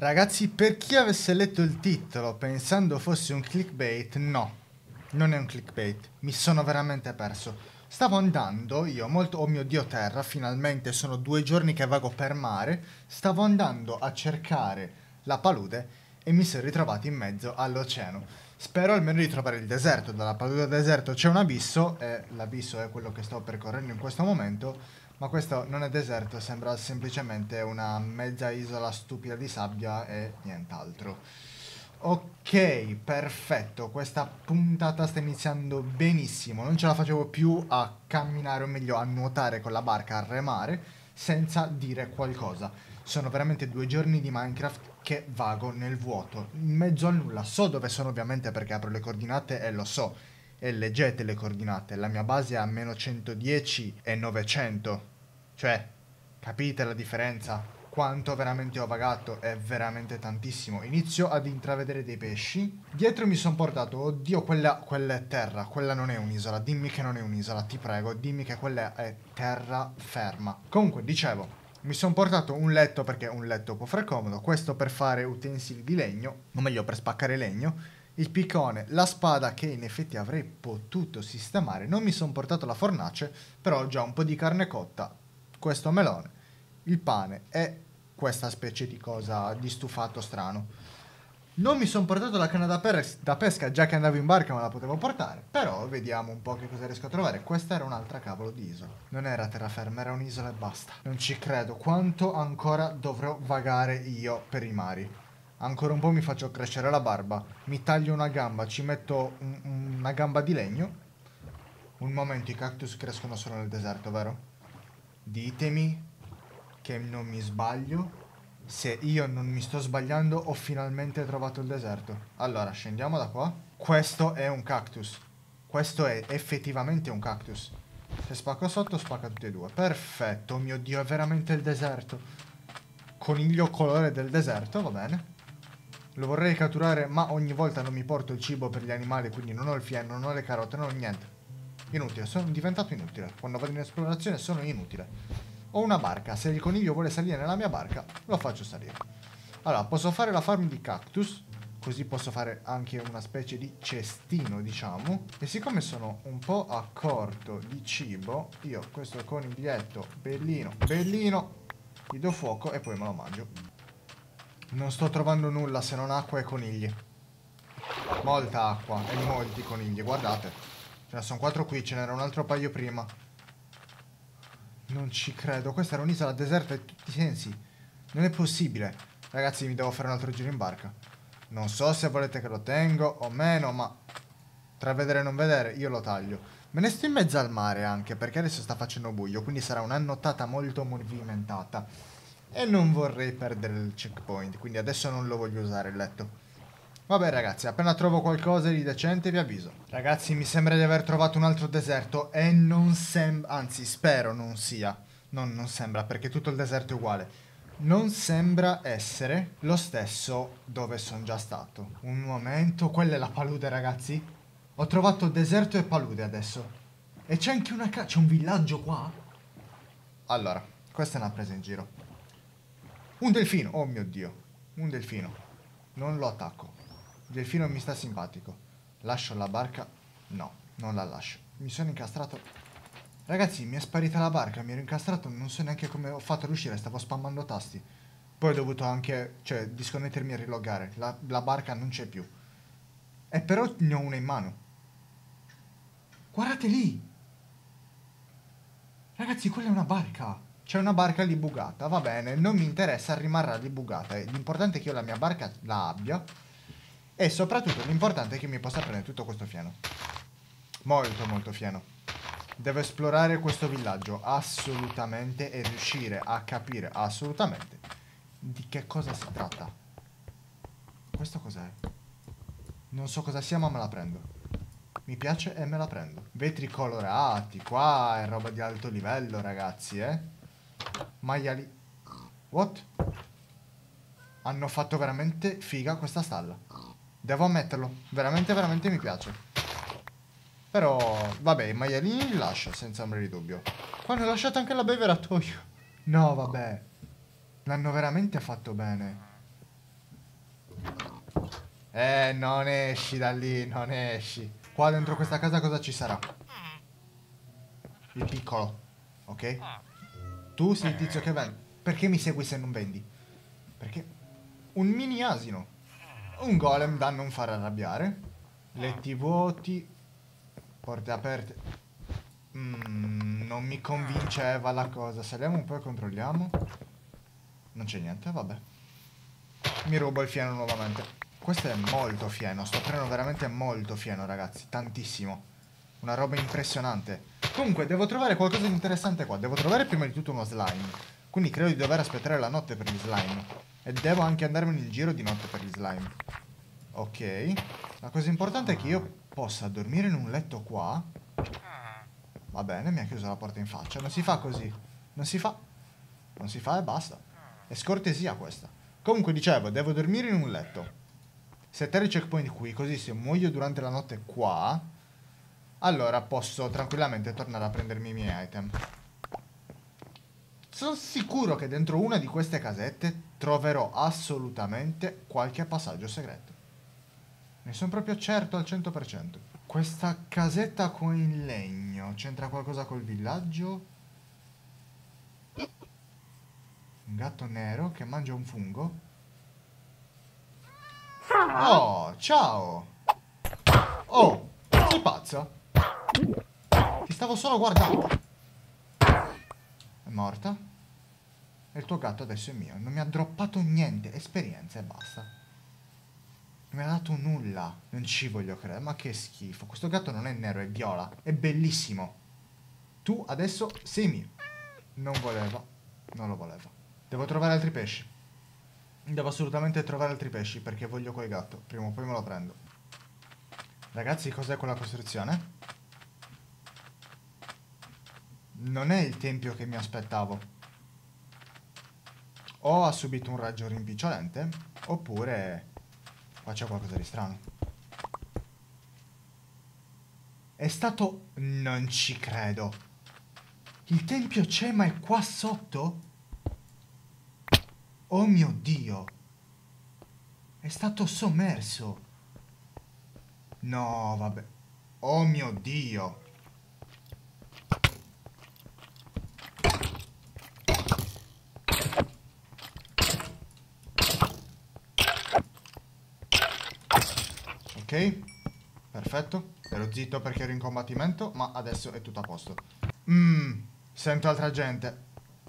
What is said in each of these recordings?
Ragazzi, per chi avesse letto il titolo pensando fosse un clickbait, no, non è un clickbait, mi sono veramente perso. Stavo andando, io molto, oh mio Dio terra, finalmente sono 2 giorni che vago per mare, stavo andando a cercare la palude e mi sono ritrovato in mezzo all'oceano. Spero almeno di trovare il deserto, dalla palude al deserto c'è un abisso e l'abisso è quello che sto percorrendo in questo momento. Ma questo non è deserto, sembra semplicemente una mezza isola stupida di sabbia e nient'altro. Ok, perfetto, questa puntata sta iniziando benissimo, non ce la facevo più a camminare, o meglio a nuotare con la barca, a remare, senza dire qualcosa. Sono veramente 2 giorni di Minecraft che vago nel vuoto, in mezzo a nulla. So dove sono ovviamente perché apro le coordinate e lo so. E leggete le coordinate, la mia base è a meno 110 e 900. Cioè, capite la differenza? Quanto veramente ho vagato è veramente tantissimo. Inizio ad intravedere dei pesci. Dietro mi sono portato, oddio, quella è terra, quella non è un'isola. Dimmi che non è un'isola, ti prego, dimmi che quella è terra ferma. Comunque, dicevo, mi sono portato un letto perché un letto può fare comodo, questo per fare utensili di legno, o meglio per spaccare legno, il piccone, la spada che in effetti avrei potuto sistemare, non mi sono portato la fornace, però ho già un po' di carne cotta, questo melone, il pane e questa specie di cosa di stufato strano. Non mi sono portato la canna da pesca, già che andavo in barca me la potevo portare, però vediamo un po' che cosa riesco a trovare. Questa era un'altra cavolo di isola. Non era terraferma, era un'isola e basta. Non ci credo, quanto ancora dovrò vagare io per i mari. Ancora un po' mi faccio crescere la barba, mi taglio una gamba, ci metto una gamba di legno. Un momento, i cactus crescono solo nel deserto, vero? Ditemi che non mi sbaglio. Se io non mi sto sbagliando, ho finalmente trovato il deserto. Allora, scendiamo da qua. Questo è un cactus. Questo è effettivamente un cactus. Se spacco sotto, spacca tutti e due. Perfetto, oh mio Dio, è veramente il deserto. Coniglio colore del deserto, va bene. Lo vorrei catturare, ma ogni volta non mi porto il cibo per gli animali, quindi non ho il fieno, non ho le carote, non ho niente. Inutile, sono diventato inutile. Quando vado in esplorazione sono inutile. Ho una barca, se il coniglio vuole salire nella mia barca, lo faccio salire. Allora, posso fare la farm di cactus, così posso fare anche una specie di cestino, diciamo. E siccome sono un po' a corto di cibo, io questo coniglietto bellino, bellino, gli do fuoco e poi me lo mangio. Non sto trovando nulla se non acqua e conigli. Molta acqua e molti conigli, guardate. Ce ne sono 4 qui, ce n'era un altro paio prima. Non ci credo, questa era un'isola deserta in tutti i sensi. Non è possibile. Ragazzi, mi devo fare un altro giro in barca. Non so se volete che lo tengo o meno, ma tra vedere e non vedere io lo taglio. Me ne sto in mezzo al mare anche, perché adesso sta facendo buio, quindi sarà una nottata molto movimentata. E non vorrei perdere il checkpoint, quindi adesso non lo voglio usare il letto. Vabbè ragazzi, appena trovo qualcosa di decente vi avviso. Ragazzi, mi sembra di aver trovato un altro deserto e non sembra, anzi spero non sia, non sembra perché tutto il deserto è uguale. Non sembra essere lo stesso dove sono già stato. Un momento, quella è la palude ragazzi. Ho trovato deserto e palude adesso. E c'è anche c'è un villaggio qua? Allora, questa è una presa in giro. Un delfino, oh mio Dio, un delfino. Non lo attacco. Il delfino mi sta simpatico. Lascio la barca? No, non la lascio. Mi sono incastrato. Ragazzi, mi è sparita la barca, mi ero incastrato, non so neanche come ho fatto ad uscire, stavo spammando tasti. Poi ho dovuto anche, cioè, disconnettermi e riloggare. La barca non c'è più. E però ne ho una in mano. Guardate lì! Ragazzi, quella è una barca. C'è una barca lì buggata, va bene, non mi interessa, rimarrà lì buggata. L'importante è che io la mia barca la abbia. E soprattutto l'importante è che mi possa prendere tutto questo fieno. Molto molto fieno. Devo esplorare questo villaggio assolutamente e riuscire a capire assolutamente di che cosa si tratta. Questo cos'è? Non so cosa sia ma me la prendo. Mi piace e me la prendo. Vetri colorati, qua è roba di alto livello ragazzi, Maiali. What? Hanno fatto veramente figa questa stalla. Devo ammetterlo, veramente veramente mi piace. Però, vabbè, i maialini li lascio, senza ombra di dubbio. Qua hanno lasciato anche l'abbeveratoio. No, vabbè. L'hanno veramente fatto bene. Non esci da lì, non esci. Qua dentro questa casa cosa ci sarà? Il piccolo, ok? Tu sei il tizio che vende. Perché mi segui se non vendi? Perché un mini asino. Un golem da non far arrabbiare. Letti vuoti. Porte aperte. Non mi convinceva la cosa. Saliamo un po' e controlliamo. Non c'è niente, vabbè. Mi rubo il fieno nuovamente. Questo è molto fieno. Sto prendendo veramente molto fieno, ragazzi. Tantissimo. Una roba impressionante. Comunque, devo trovare qualcosa di interessante qua. Devo trovare prima di tutto uno slime. Quindi credo di dover aspettare la notte per gli slime. E devo anche andarmene in giro di notte per gli slime. Ok. La cosa importante è che io possa dormire in un letto qua. Va bene, mi ha chiuso la porta in faccia. Non si fa così. Non si fa. Non si fa e basta. È scortesia questa. Comunque dicevo, devo dormire in un letto. Settare il checkpoint qui, così se muoio durante la notte qua, allora posso tranquillamente tornare a prendermi i miei item. Sono sicuro che dentro una di queste casette troverò assolutamente qualche passaggio segreto. Ne sono proprio certo al 100%. Questa casetta con il legno, c'entra qualcosa col villaggio? Un gatto nero che mangia un fungo? Oh, ciao! Oh, sei pazza? Ti stavo solo guardando. È morta? E il tuo gatto adesso è mio. Non mi ha droppato niente. Esperienza e basta. Non mi ha dato nulla. Non ci voglio credere. Ma che schifo. Questo gatto non è nero, è viola. È bellissimo. Tu adesso sei mio. Non voleva. Non lo voleva. Devo trovare altri pesci. Devo assolutamente trovare altri pesci perché voglio quel gatto. Prima o poi me lo prendo. Ragazzi, cos'è quella costruzione? Non è il tempio che mi aspettavo. O ha subito un raggio rimpicciolente, oppure qua c'è qualcosa di strano. È stato... Non ci credo. Il tempio c'è ma è qua sotto? Oh mio Dio. È stato sommerso. No, vabbè. Oh mio Dio. Ok, perfetto. Ero zitto perché ero in combattimento, ma adesso è tutto a posto. Sento altra gente.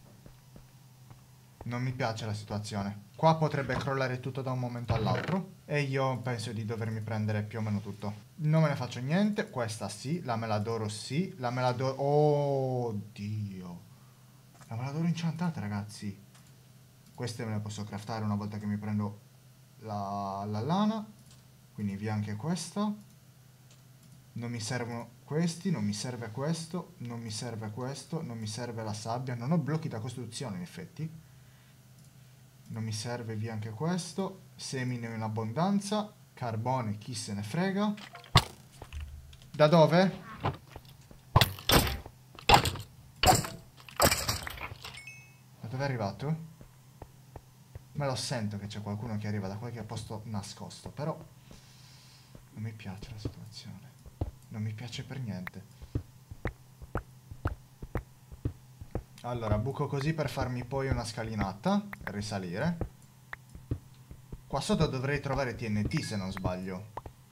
Non mi piace la situazione. Qua potrebbe crollare tutto da un momento all'altro. E io penso di dovermi prendere più o meno tutto. Non me ne faccio niente. Questa sì. La meladoro sì. La meladoro... Oh, Dio. La meladoro incantata, ragazzi. Queste me le posso craftare una volta che mi prendo la lana. Quindi via anche questa. Non mi servono questi, non mi serve questo, non mi serve questo, non mi serve la sabbia. Non ho blocchi da costruzione, in effetti. Non mi serve via anche questo. Semi ne ho in abbondanza. Carbone, chi se ne frega. Da dove? Da dove è arrivato? Me lo sento che c'è qualcuno che arriva da qualche posto nascosto, però non mi piace la situazione. Non mi piace per niente. Allora, buco così per farmi poi una scalinata e risalire. Qua sotto dovrei trovare TNT se non sbaglio.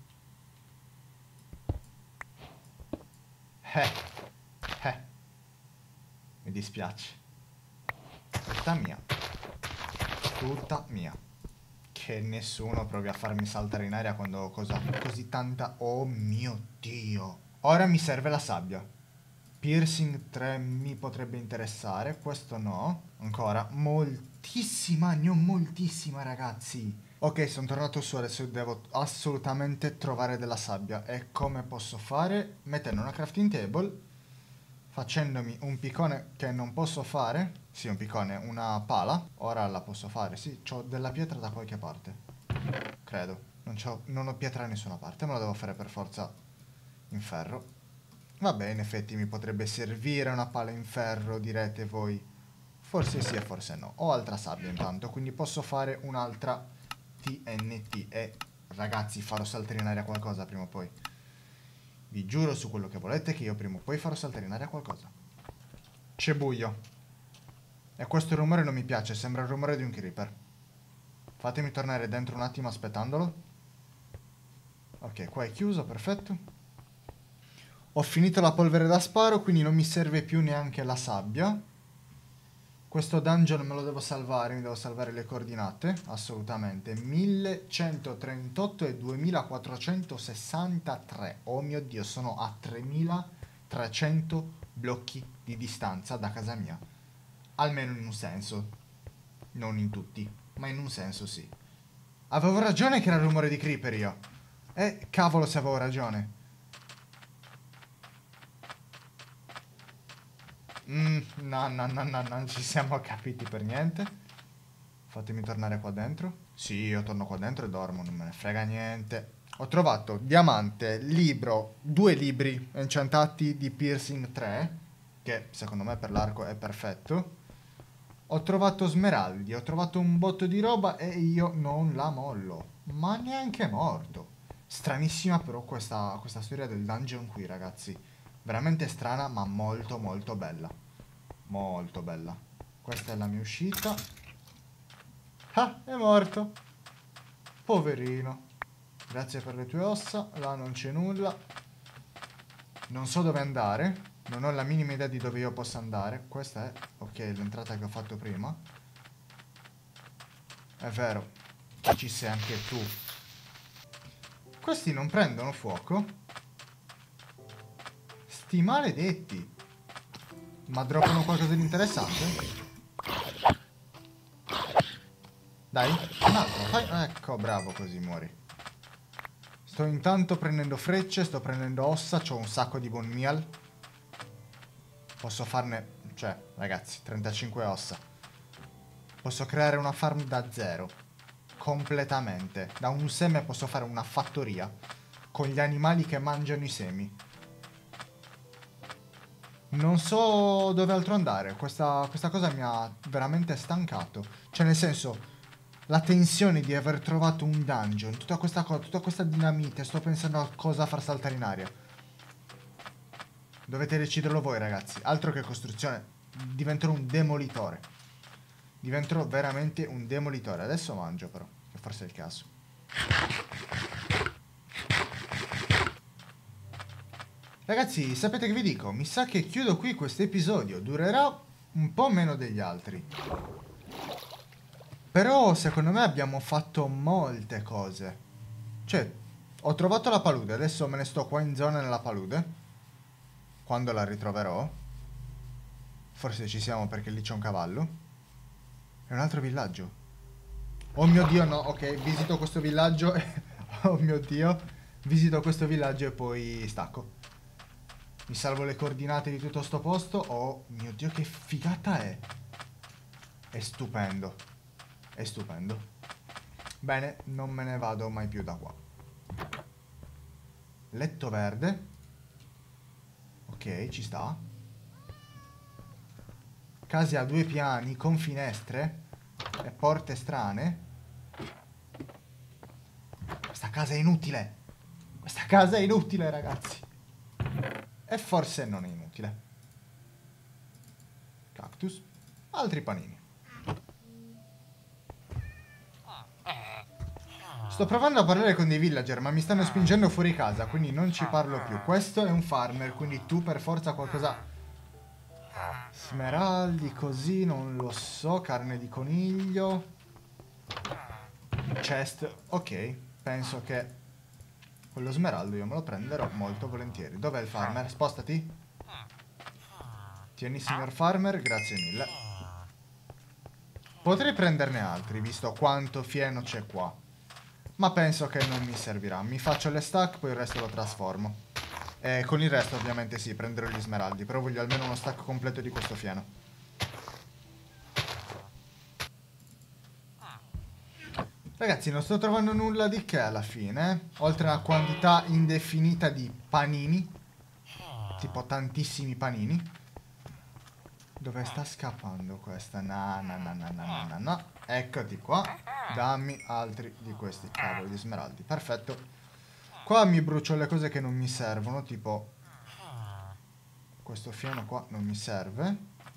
Mi dispiace. Tutta mia. Tutta mia. Che nessuno provi a farmi saltare in aria quando ho così tanta... Oh mio Dio. Ora mi serve la sabbia. Piercing 3 mi potrebbe interessare. Questo no. Ancora. Moltissima. Ne ho moltissima, ragazzi. Ok, sono tornato su. Adesso devo assolutamente trovare della sabbia. E come posso fare? Mettendo una crafting table. Facendomi un piccone che non posso fare. Sì, un piccone, una pala. Ora la posso fare, sì. C'ho della pietra da qualche parte. Credo. Non ho pietra da nessuna parte. Me la devo fare per forza in ferro. Vabbè, in effetti mi potrebbe servire una pala in ferro, direte voi. Forse sì e forse no. Ho altra sabbia intanto, quindi posso fare un'altra TNT. E Ragazzi, farò saltare in aria qualcosa prima o poi. Vi giuro su quello che volete che io prima o poi farò saltare in aria qualcosa. C'è buio. E questo rumore non mi piace, sembra il rumore di un creeper. Fatemi tornare dentro un attimo aspettandolo. Ok, qua è chiuso, perfetto. Ho finito la polvere da sparo, quindi non mi serve più neanche la sabbia. Questo dungeon me lo devo salvare, mi devo salvare le coordinate, assolutamente. 1138 e 2463. Oh mio Dio, sono a 3300 blocchi di distanza da casa mia. Almeno in un senso. Non in tutti, ma in un senso sì. Avevo ragione che era il rumore di creeper io. Cavolo se avevo ragione. No, non ci siamo capiti per niente. Fatemi tornare qua dentro. Sì, io torno qua dentro e dormo, non me ne frega niente. Ho trovato diamante, libro, 2 libri enchantati di piercing 3, che secondo me per l'arco è perfetto. Ho trovato smeraldi, ho trovato un botto di roba e io non la mollo. Ma neanche morto. Stranissima però questa storia del dungeon qui, ragazzi. Veramente strana, ma molto molto bella. Molto bella. Questa è la mia uscita. Ah, è morto. Poverino. Grazie per le tue ossa. Là non c'è nulla. Non so dove andare. Non ho la minima idea di dove io possa andare. Questa è, ok, l'entrata che ho fatto prima. È vero. Ci sei anche tu. Questi non prendono fuoco? Sti maledetti. Ma droppano qualcosa di interessante? Dai, un altro, fai. Ecco, bravo, così muori. Sto intanto prendendo frecce, sto prendendo ossa, c'ho un sacco di bone meal. Posso farne, cioè, ragazzi, 35 ossa. Posso creare una farm da zero. Completamente. Da un seme posso fare una fattoria. Con gli animali che mangiano i semi. Non so dove altro andare. Questa cosa mi ha veramente stancato. Cioè, nel senso, la tensione di aver trovato un dungeon, tutta questa cosa, tutta questa dinamite, sto pensando a cosa far saltare in aria. Dovete deciderlo voi, ragazzi. Altro che costruzione. Diventerò un demolitore. Diventerò veramente un demolitore. Adesso mangio, però, che forse è il caso. Ragazzi, sapete che vi dico? Mi sa che chiudo qui questo episodio. Durerà un po' meno degli altri. Però, secondo me, abbiamo fatto molte cose. Cioè, ho trovato la palude. Adesso me ne sto qua in zona nella palude. Quando la ritroverò. Forse ci siamo perché lì c'è un cavallo. È un altro villaggio. Oh mio Dio, no. Ok, visito questo villaggio. Oh mio Dio. Visito questo villaggio e poi stacco. Mi salvo le coordinate di tutto sto posto. Oh mio Dio, che figata è. È stupendo. È stupendo. Bene, non me ne vado mai più da qua. Letto verde. Ok, ci sta. Case a 2 piani con finestre e porte strane. Questa casa è inutile. Questa casa è inutile, ragazzi. E forse non è inutile. Cactus. Altri panini. Sto provando a parlare con dei villager, ma mi stanno spingendo fuori casa, quindi non ci parlo più. Questo è un farmer, quindi tu per forza qualcosa... Smeraldi, così, non lo so. Carne di coniglio. Chest. Ok, penso che quello smeraldo io me lo prenderò molto volentieri. Dov'è il farmer? Spostati. Tieni, signor farmer, grazie mille. Potrei prenderne altri, visto quanto fieno c'è qua. Ma penso che non mi servirà. Mi faccio le stack, poi il resto lo trasformo. E con il resto ovviamente sì, prenderò gli smeraldi. Però voglio almeno uno stack completo di questo fieno. Ragazzi, non sto trovando nulla di che alla fine. Oltre a una quantità indefinita di panini. Tipo tantissimi panini. Dove sta scappando questa? No. Eccoti qua. Dammi altri di questi cavoli di smeraldi. Perfetto. Qua mi brucio le cose che non mi servono, tipo questo fieno qua non mi serve.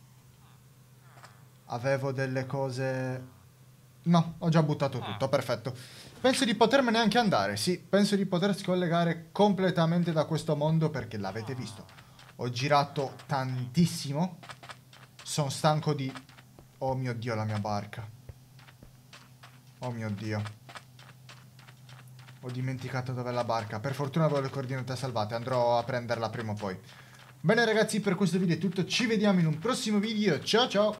Avevo delle cose... No, ho già buttato tutto, perfetto. Penso di potermene anche andare, sì. Penso di poter scollegare completamente da questo mondo perché l'avete visto. Ho girato tantissimo. Sono stanco di... Oh mio Dio, la mia barca. Oh mio Dio. Ho dimenticato dov'è la barca. Per fortuna avevo le coordinate salvate. Andrò a prenderla prima o poi. Bene ragazzi, per questo video è tutto. Ci vediamo in un prossimo video. Ciao ciao!